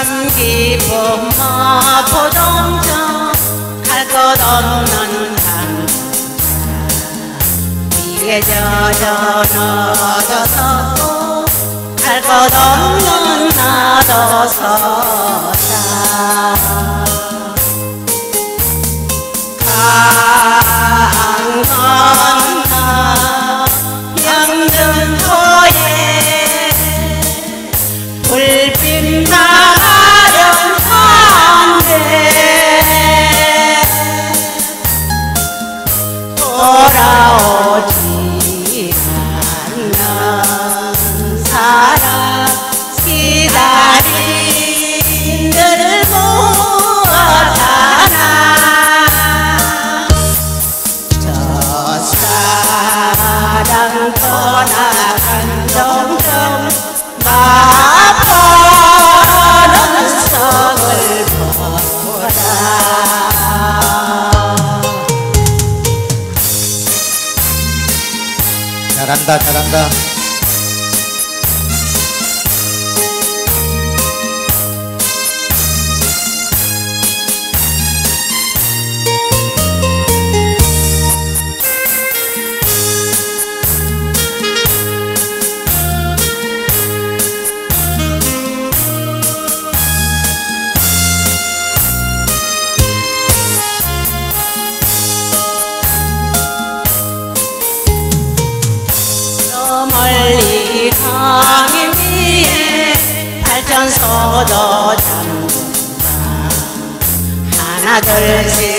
참 기쁜 마포동정 갈 것 없는 강사 위에 젖어 너도 섰고 갈 것 없는 나도 섰다. 강 건너 영등포에 불빛 나가던 산에 돌아오지 않는 사랑 기다린 너를 보았잖아. 저 사랑 떠나간 정점 마포는 성을 보라. 잘한다 잘한다. 멀리 강인 위에 발전소도 잠든다. 하나 둘 셋